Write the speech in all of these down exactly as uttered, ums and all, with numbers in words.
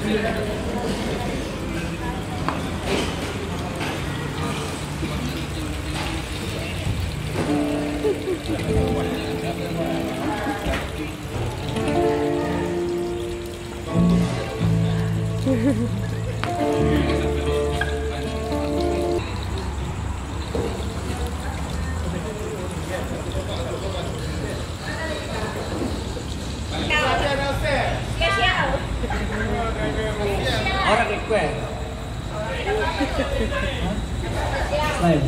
Orang request. Lain.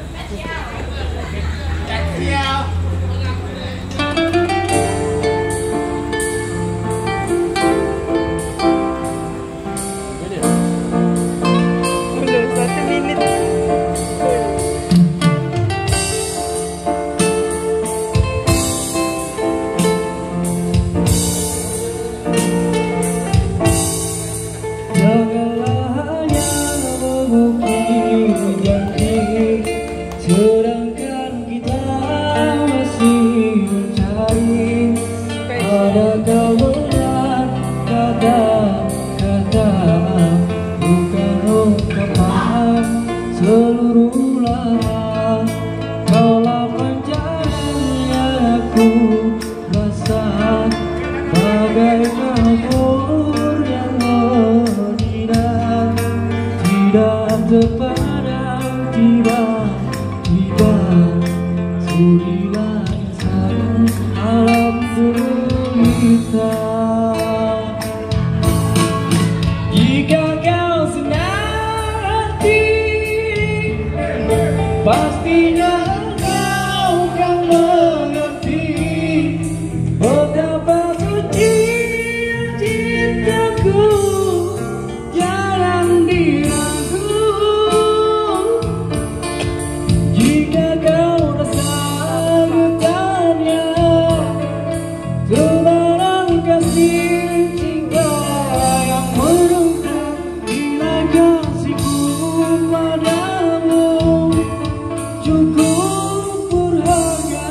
Belum satu minit. Sedangkan kita masih mencari ada kebenaran kata-kata, bukan ungkapan seluruh lahan. Kaulah panjangnya aku rasa bagai kabur yang tidak tidak terpadam, tidak sudilah insan alam derita. Jika kau senang hati, pastinya kau akan mengerti betapa suci cintaku. Jangan diragu jika kau rasa getarnya tebaran kasih cinta yang merenggak. Bila kasihku padamu cukup berharga.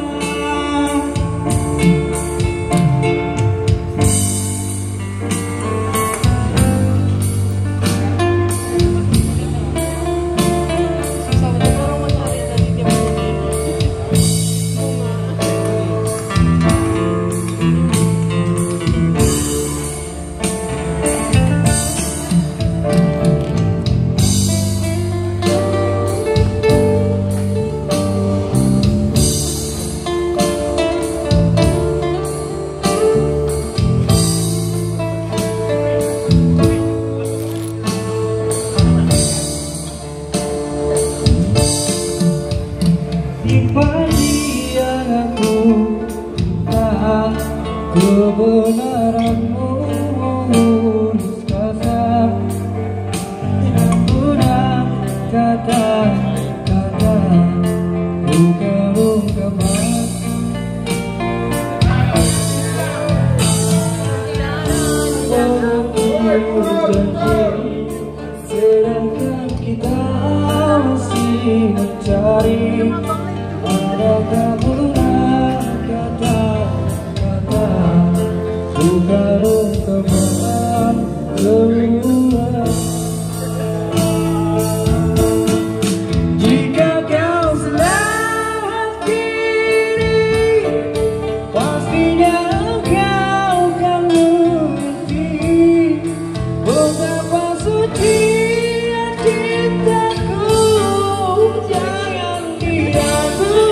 Impian aku tak kebenaranmu mulus kasar, tidak mudah kata-kata, bukan ungkapan. Sedangkan kita masih mencari ada kebenaran kata-kata, bukan ungkapan seluruh. Jika kau senang hati, pastinya kau akan mengerti betapa suci cintaku. Jangan diragu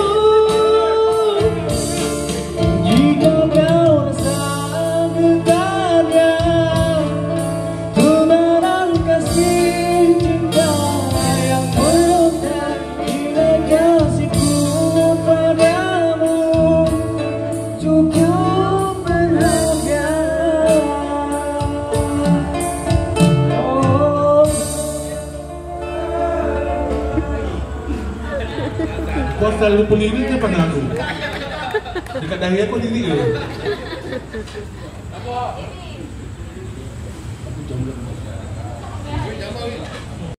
jika kau rasa getarnya tebaran kasih cinta yang melekat. Bila kasihku padamu cukup berharga. Oh. Kau selalu peliri ke pada aku. Dekat dahi aku diri ke? Aku jam berapa?